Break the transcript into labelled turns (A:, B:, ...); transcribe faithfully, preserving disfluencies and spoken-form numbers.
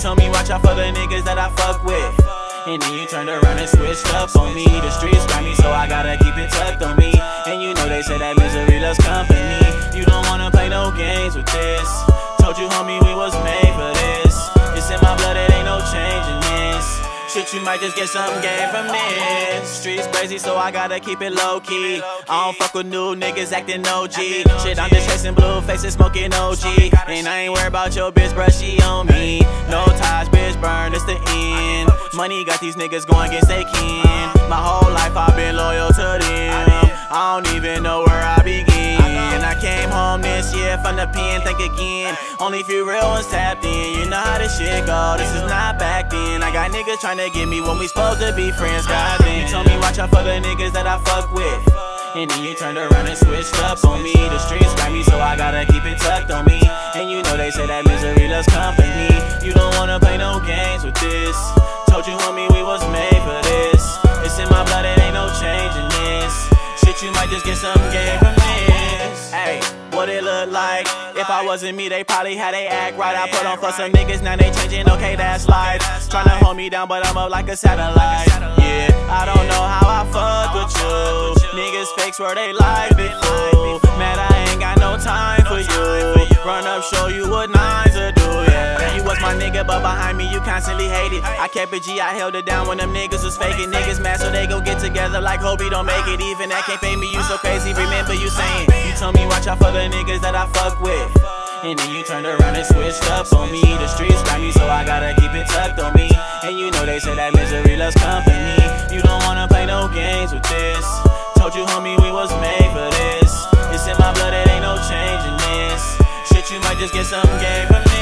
A: told me watch out for the niggas that I fuck with, and then you turned around and switched up on me. The streets got me, so I gotta keep it tucked on me. And you know they say that misery loves company. You don't wanna play no games with this. Told you homie we was made for this. It's in my blood, it ain't no changing this. Shit, you might just get some game from this. Streets crazy, so I gotta keep it low key. I don't fuck with new niggas acting O G. Shit, I'm just chasing blue faces, smoking O G. And I ain't worried about your bitch, bruh, she on me. No ties, bitch, burn, it's the end. Money got these niggas going against they kin. My whole life I've been loyal to them. I don't even know where I begin. I came home this year from the pen, think again. Only few real ones tapped in. You know how this shit go, this is not back then. I got niggas trying to get me when we supposed to be friends. God damn, you told me watch out for the niggas that I fuck with, and then you turned around and switched up on me. The streets got me, so I gotta keep it tucked on me. And you know they say that misery loves company. You don't wanna play no games with this. Told you homie we was made for this. It's in my blood, it ain't no changing this. Shit, you might just get some game from this. Hey, what it look like? If I wasn't me, they probably had they act right. I put on for some niggas, now they changing, okay, that's life. Tryna hold me down, but I'm up like a satellite. Yeah, I don't know how I fuck with you. Niggas fake swear they like it, fool. Man, I ain't got no time for you. Run up, show you what nines will do, yeah. You was my nigga, but behind me you constantly hated. I kept it G, I held it down when them niggas was faking. Niggas mad, so they go get together like Hobie don't make it. Even that can't pay me, you so crazy, remember you saying. You told me watch out for the niggas that I fuck with, and then you turned around and switched up on me. The streets got me, so I gotta keep it tucked on me. And you know they say that misery loves company. You don't wanna play no games with this. Told you homie we was made for this. It's in my blood, it ain't no changing this. Shit, you might just get some game from me.